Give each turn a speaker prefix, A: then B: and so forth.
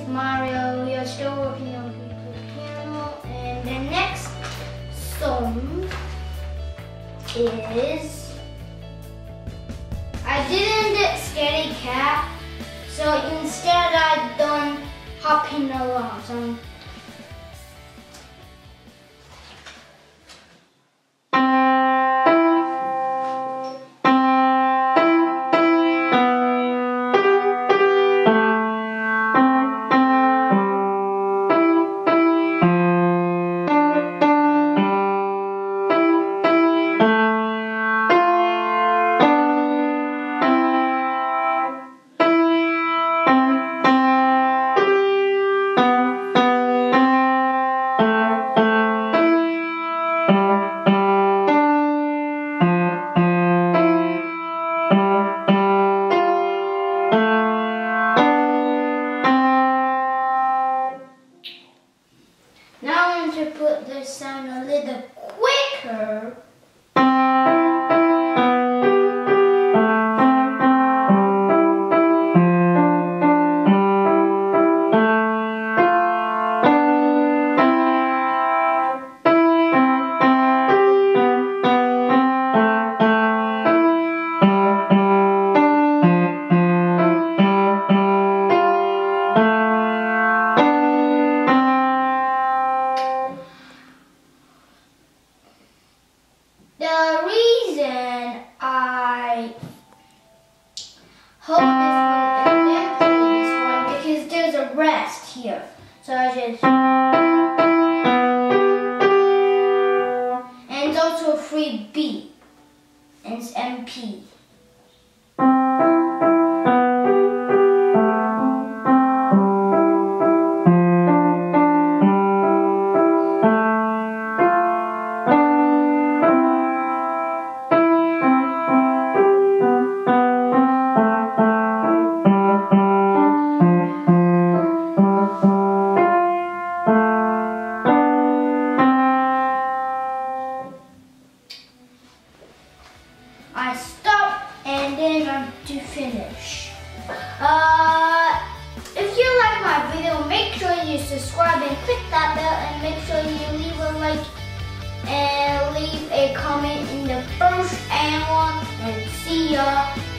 A: Mario. We are still working on the piano. And the next song is, I didn't get Scaredy Cat, so instead I've done Hopping Along. So now I'm going to put this sound a little quicker. The reason I hold this one and then play this one because there's a rest here. So I just, and it's also a free beat, and it's MP. I stop and then I'm to finish. If you like my video, make sure you subscribe and click that bell, and make sure you leave a like and leave a comment in the first and see ya.